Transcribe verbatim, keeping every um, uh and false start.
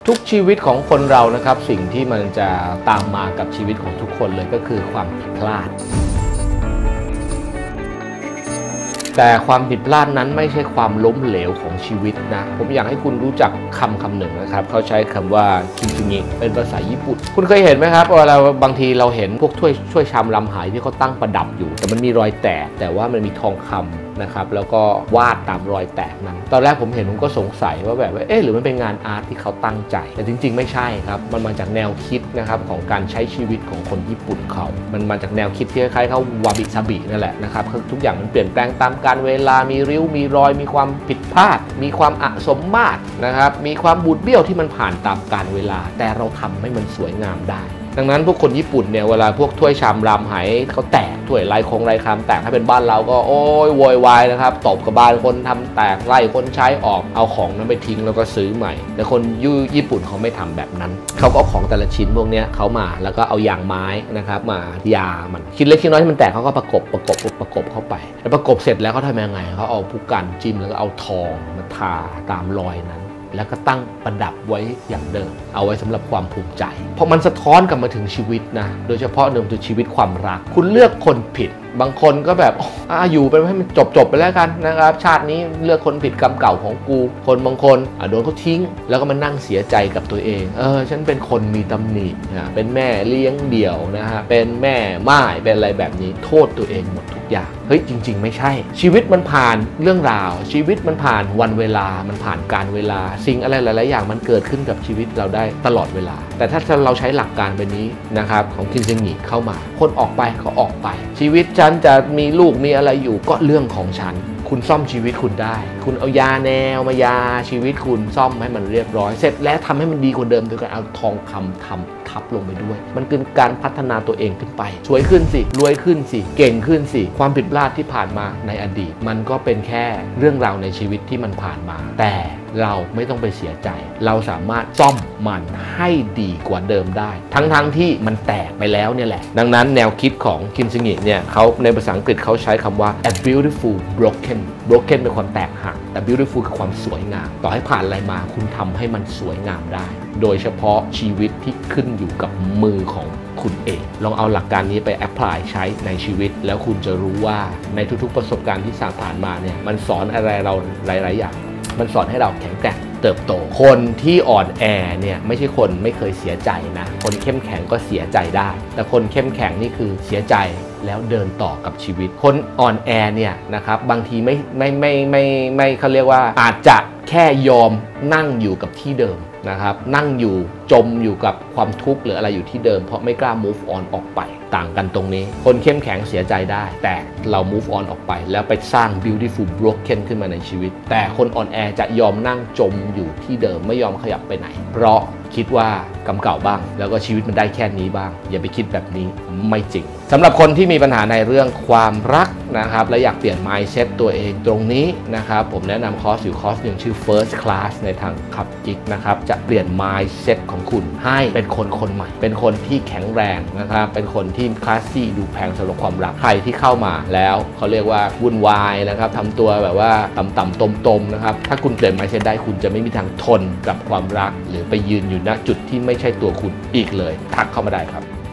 ทุกชีวิตของคนเรานะครับสิ่งที่มันจะตามมากับชีวิตของทุกคนเลยก็คือความผิดพลาดแต่ความผิดพลาดนั้นไม่ใช่ความล้มเหลวของชีวิตนะผมอยากให้คุณรู้จักคำคำหนึ่งนะครับเขาใช้คำว่าคินซุงิเป็นภาษาญี่ปุ่นคุณเคยเห็นไหมครับเวลาบางทีเราเห็นพวกถ้วยช่วยชามลำหายที่เขาตั้งประดับอยู่แต่มันมีรอยแตกแต่ว่ามันมีทองคำนะครับแล้วก็วาดตามรอยแตกนั้นตอนแรกผมเห็นผมก็สงสัยว่าแบบว่าเอ๊ะหรือมันเป็นงานอาร์ตที่เขาตั้งใจแต่จริงๆไม่ใช่ครับมันมาจากแนวคิดนะครับของการใช้ชีวิตของคนญี่ปุ่นเขามันมาจากแนวคิดที่คล้ายๆเขาวาบิซาบินั่นแหละนะครับทุกอย่างมันเปลี่ยนแปลงตามกาลเวลามีริ้วมีรอยมีความผิดพลาดมีความอสมมาตรนะครับมีความบูดเบี้ยวที่มันผ่านตามกาลเวลาแต่เราทำให้มันสวยงามได้ดังนั้นพวกคนญี่ปุ่นเนี่ยเวลาพวกถ้วยชามรำไหเขาแตกถ้วยลายคงลายคำแตกถ้าเป็นบ้านเราก็โอ้ยโวยวายนะครับตบกับบานคนทำแตกไล่คนใช้ออกเอาของนั้นไปทิ้งแล้วก็ซื้อใหม่แต่คนญี่ปุ่นเขาไม่ทำแบบนั้นเขาก็เอาของแต่ละชิ้นพวกนี้เขามาแล้วก็เอายางไม้นะครับมายามันชิ้นเล็กชิ้นน้อยที่มันแตกเขาก็ประกบประกบประกบเข้าไปแล้วประกบเสร็จแล้วเขาทำยังไงเขาเอาผู้กันจิ้มแล้วก็เอาทองมาทาตามรอยนั้นแล้วก็ตั้งประดับไว้อย่างเดิมเอาไว้สำหรับความภูมิใจเพราะมันสะท้อนกลับมาถึงชีวิตนะโดยเฉพาะเรื่องชีวิตความรักคุณเลือกคนผิดบางคนก็แบบอ่าอยู่ไปให้มันจบจบไปแล้วกันนะครับชาตินี้เลือกคนผิดกรรมเก่าของกูคนบางคนอ่ะโดนเขาทิ้งแล้วก็มานั่งเสียใจกับตัวเองเออฉันเป็นคนมีตำหนินะเป็นแม่เลี้ยงเดี่ยวนะฮะเป็นแม่ม่ายเป็นอะไรแบบนี้โทษตัวเองหมดทุกอย่างเฮ้ยจริงๆไม่ใช่ชีวิตมันผ่านเรื่องราวชีวิตมันผ่านวันเวลามันผ่านการเวลาสิ่งอะไรหลายๆอย่างมันเกิดขึ้นกับชีวิตเราได้ตลอดเวลาแต่ถ้าเราใช้หลักการแบบนี้นะครับของคินซึงิเข้ามาคนออกไปก็ออกไปชีวิตฉันจะมีลูกมีอะไรอยู่ก็เรื่องของฉันคุณซ่อมชีวิตคุณได้คุณเอายาแนวมายาชีวิตคุณซ่อมให้มันเรียบร้อยเสร็จแล้วทำให้มันดีกว่าเดิมโดยการเอาทองคำทำทับลงไปด้วยมันคือการพัฒนาตัวเองขึ้นไปสวยขึ้นสิรวยขึ้นสิเก่งขึ้นสิความผิดพลาดที่ผ่านมาในอดีตมันก็เป็นแค่เรื่องราวในชีวิตที่มันผ่านมาแต่เราไม่ต้องไปเสียใจเราสามารถซ่อมมันให้ดีกว่าเดิมได้ทั้งๆ ท, ที่มันแตกไปแล้วเนี่ยแหละดังนั้นแนวคิดของคินซึงิเนี่ยเขาในภาษาอังกฤษเขาใช้คำว่า a beautiful broken broken เป็นความแตกหักแต่ beautiful คือความสวยงามต่อให้ผ่านอะไรมาคุณทำให้มันสวยงามได้โดยเฉพาะชีวิตที่ขึ้นอยู่กับมือของคุณเองลองเอาหลักการนี้ไปแอพพลายใช้ในชีวิตแล้วคุณจะรู้ว่าในทุกๆประสบการณ์ที่ผ่านมาเนี่ยมันสอนอะไรเราหลายๆอย่างมันสอนให้เราแข็งแกร่งเติบโตคนที่อ่อนแอเนี่ยไม่ใช่คนไม่เคยเสียใจนะคนเข้มแข็งก็เสียใจได้แต่คนเข้มแข็งนี่คือเสียใจแล้วเดินต่อกับชีวิตคนอ่อนแอเนี่ยนะครับบางทีไม่ไม่ไม่ไม่ไม่เขาเรียกว่าอาจจะแค่ยอมนั่งอยู่กับที่เดิมนะครับนั่งอยู่จมอยู่กับความทุกข์หรืออะไรอยู่ที่เดิมเพราะไม่กล้า move on ออกไปต่างกันตรงนี้คนเข้มแข็งเสียใจได้แต่เรา move on ออกไปแล้วไปสร้าง beautiful broken ขึ้นมาในชีวิตแต่คนอ่อนแอจะยอมนั่งจมอยู่ที่เดิมไม่ยอมขยับไปไหนเพราะคิดว่ากรรมเก่าบ้างแล้วก็ชีวิตมันได้แค่นี้บ้างอย่าไปคิดแบบนี้ไม่จริงสำหรับคนที่มีปัญหาในเรื่องความรักนะครับและอยากเปลี่ยน mindset ตัวเองตรงนี้นะครับผมแนะนำคอร์สอยู่คอร์สหนึ่งชื่อ first class ในทางขับจิกนะครับจะเปลี่ยน mindset ของคุณให้เป็นคนคนใหม่เป็นคนที่แข็งแรงนะครับเป็นคนที่คลาสซี่ดูแพงสำหรับความรักใครที่เข้ามาแล้วเขาเรียกว่าวุ่นวายนะครับทำตัวแบบว่าต่ำๆตมๆนะครับถ้าคุณเปลี่ยน mindset ได้คุณจะไม่มีทางทนกับความรักหรือไปยืนอยู่ณจุดที่ไม่ใช่ตัวคุณอีกเลยทักเข้ามาได้ครับ